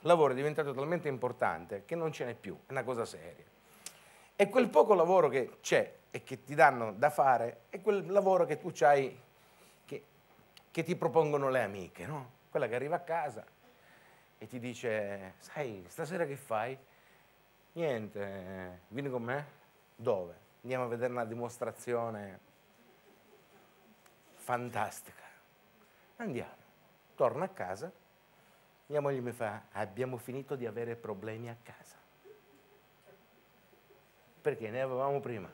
lavoro è diventato talmente importante che non ce n'è più, è una cosa seria. E quel poco lavoro che c'è e che ti danno da fare è quel lavoro che tu c'hai, che ti propongono le amiche, no? Quella che arriva a casa e ti dice, sai, stasera che fai? Niente, vieni con me? Dove? Andiamo a vedere una dimostrazione fantastica. Andiamo. Torno a casa, mia moglie mi fa, abbiamo finito di avere problemi a casa. Perché ne avevamo prima.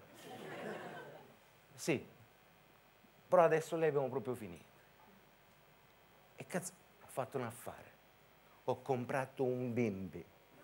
Sì, però adesso le abbiamo proprio finito. E cazzo, ho fatto un affare. Ho comprato un bimbi.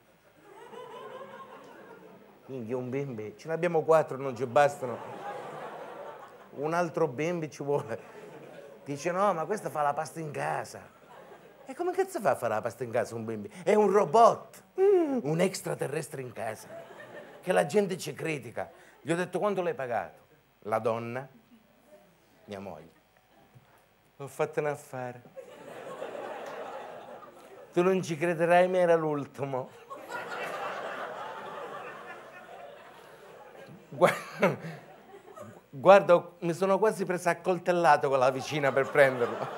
Minchia, un bimbi. Ce ne abbiamo 4, non ci bastano. Un altro bimbi ci vuole. Dice, no, ma questa fa la pasta in casa. E come cazzo fa a fare la pasta in casa un bimbi? È un robot, un extraterrestre in casa, che la gente ci critica. Gli ho detto, quanto l'hai pagato? La donna, mia moglie. Ho fatto un affare. Tu non ci crederai, ma era l'ultimo. Guarda, mi sono quasi preso accoltellato con la vicina per prenderlo.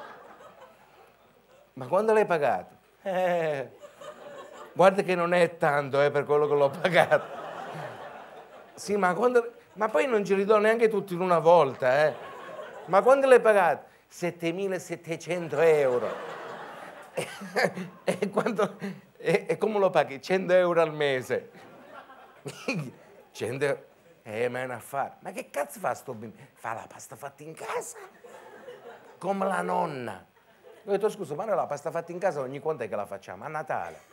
Ma quando l'hai pagato? Guarda che non è tanto per quello che l'ho pagato. Sì, ma poi non ci ridò neanche tutti in una volta, Ma quando l'hai pagato? 7.700 euro. E come lo paghi? 100 euro al mese. 100 euro. Ma è un affare. Ma che cazzo fa sto bimbo? Fa la pasta fatta in casa. Come la nonna. Ho detto, scusa, ma noi la pasta fatta in casa ogni quanto è che la facciamo? A Natale.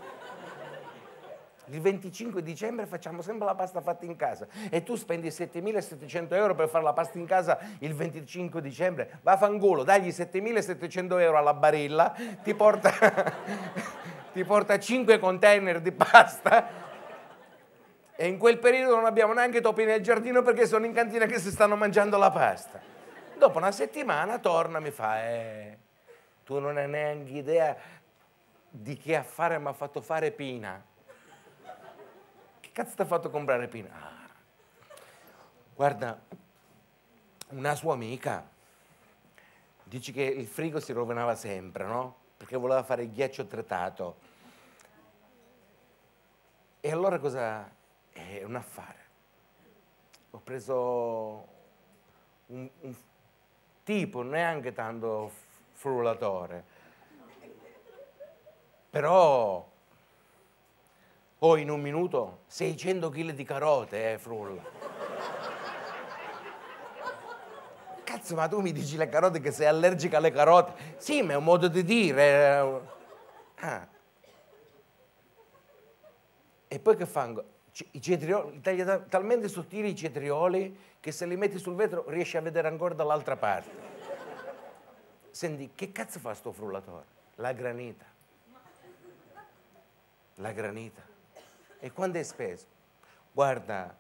Il 25 dicembre facciamo sempre la pasta fatta in casa e tu spendi 7.700 euro per fare la pasta in casa il 25 dicembre. Vaffanculo, dagli 7.700 euro alla Barilla, ti porta 5 container di pasta e in quel periodo non abbiamo neanche topi nel giardino perché sono in cantina che si stanno mangiando la pasta. Dopo una settimana torna e mi fa, tu non hai neanche idea di che affare mi ha fatto fare Pina. Cazzo ti ha fatto comprare Pina? Guarda, una sua amica dice che il frigo si rovinava sempre, no? Perché voleva fare il ghiaccio tritato. E allora cosa? È un affare. Ho preso un tipo neanche tanto frullatore, però in un minuto 600 kg di carote, frulla. Cazzo, ma tu mi dici le carote che sei allergica alle carote? Sì, ma è un modo di dire. E poi che fanno? I cetrioli, taglia talmente sottili i cetrioli che se li metti sul vetro riesci a vedere ancora dall'altra parte. Senti, che cazzo fa sto frullatore? La granita. La granita. E quando è speso? Guarda,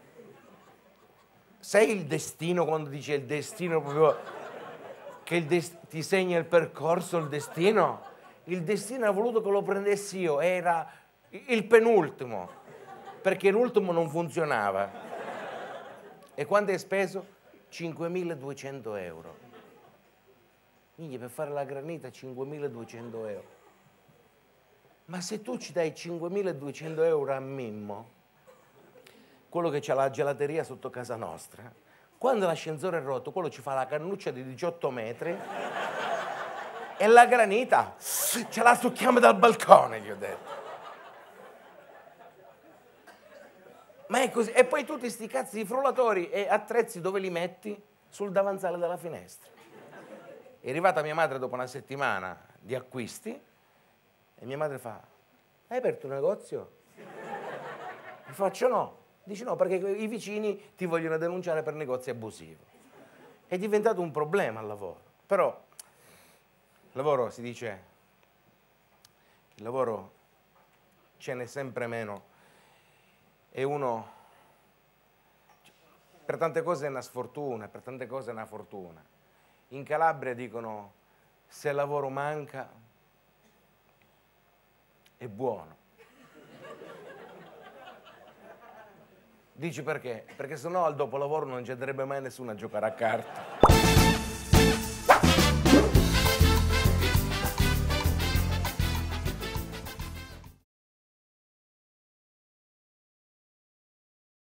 sai il destino quando dice il destino proprio che ti segna il percorso, il destino? Il destino ha voluto che lo prendessi io, era il penultimo, perché l'ultimo non funzionava. E quando è speso? 5.200 euro. Minchia, per fare la granita 5.200 euro. Ma se tu ci dai 5.200 euro a Mimmo, quello che c'ha la gelateria sotto casa nostra, quando l'ascensore è rotto, quello ci fa la cannuccia di 18 metri e la granita ce la succhiamo dal balcone, gli ho detto. Ma è così. E poi tutti sti cazzi di frullatori e attrezzi dove li metti? Sul davanzale della finestra. È arrivata mia madre dopo una settimana di acquisti e mia madre fa, hai aperto un negozio? Gli faccio no. Dice no, perché i vicini ti vogliono denunciare per negozio abusivo. È diventato un problema al lavoro. Però il lavoro, si dice, il lavoro ce n'è sempre meno e uno per tante cose è una sfortuna, per tante cose è una fortuna. In Calabria dicono se il lavoro manca è buono. Dici perché? Perché sennò al dopolavoro non ci andrebbe mai nessuno a giocare a carte.